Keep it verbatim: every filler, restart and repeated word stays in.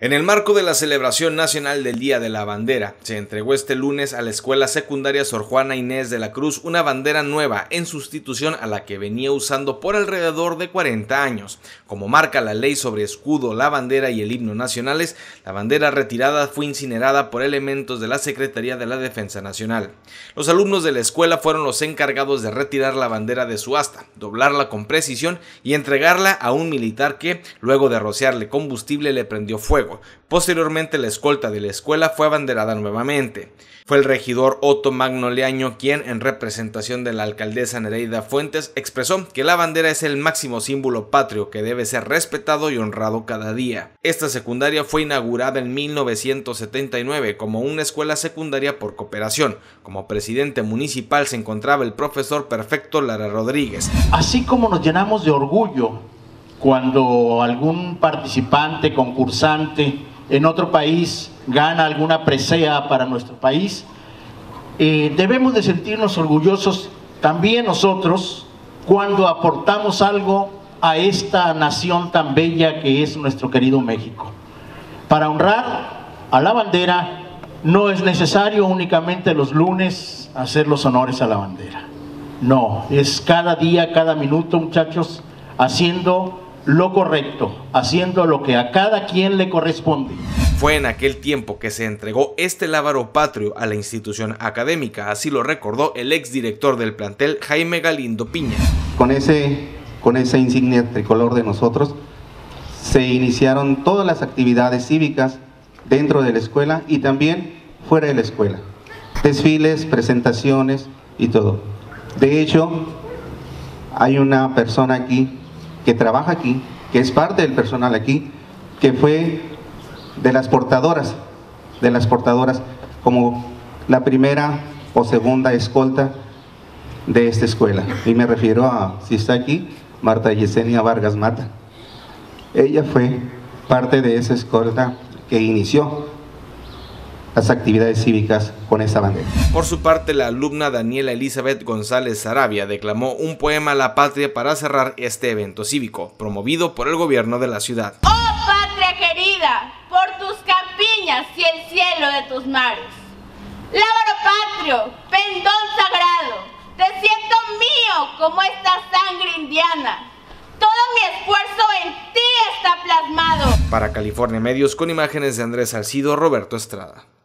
En el marco de la celebración nacional del Día de la Bandera, se entregó este lunes a la Escuela Secundaria Sor Juana Inés de la Cruz una bandera nueva en sustitución a la que venía usando por alrededor de cuarenta años. Como marca la ley sobre escudo, la bandera y el himno nacionales, la bandera retirada fue incinerada por elementos de la Secretaría de la Defensa Nacional. Los alumnos de la escuela fueron los encargados de retirar la bandera de su asta, doblarla con precisión y entregarla a un militar que, luego de rociarle combustible, le prendió fuego. Posteriormente, la escolta de la escuela fue abanderada nuevamente. Fue el regidor Otto Magno Leaño quien, en representación de la alcaldesa Nereida Fuentes, expresó que la bandera es el máximo símbolo patrio que debe ser respetado y honrado cada día. Esta secundaria fue inaugurada en mil novecientos setenta y nueve como una escuela secundaria por cooperación. Como presidente municipal se encontraba el profesor Perfecto Lara Rodríguez. Así como nos llenamos de orgullo cuando algún participante, concursante en otro país gana alguna presea para nuestro país, eh, debemos de sentirnos orgullosos también nosotros cuando aportamos algo a esta nación tan bella que es nuestro querido México. Para honrar a la bandera no es necesario únicamente los lunes hacer los honores a la bandera. No, es cada día, cada minuto, muchachos, haciendo lo correcto, haciendo lo que a cada quien le corresponde. Fue en aquel tiempo que se entregó este lábaro patrio a la institución académica, así lo recordó el exdirector del plantel, Jaime Galindo Piña. Con ese, con esa insignia tricolor de nosotros, se iniciaron todas las actividades cívicas dentro de la escuela y también fuera de la escuela. Desfiles, presentaciones y todo. De hecho, hay una persona aquí que trabaja aquí, que es parte del personal aquí, que fue de las portadoras, de las portadoras, como la primera o segunda escolta de esta escuela. Y me refiero a, si está aquí, Marta Yesenia Vargas Mata. Ella fue parte de esa escolta que inició las actividades cívicas con esa bandera. Por su parte, la alumna Daniela Elizabeth González Sarabia declamó un poema a la patria para cerrar este evento cívico, promovido por el gobierno de la ciudad. ¡Oh patria querida, por tus campiñas y el cielo de tus mares! Lábaro patrio, pendón sagrado, te siento mío como esta sangre indiana. Todo mi esfuerzo en ti está plasmado. Para California Medios, con imágenes de Andrés Salcido, Roberto Estrada.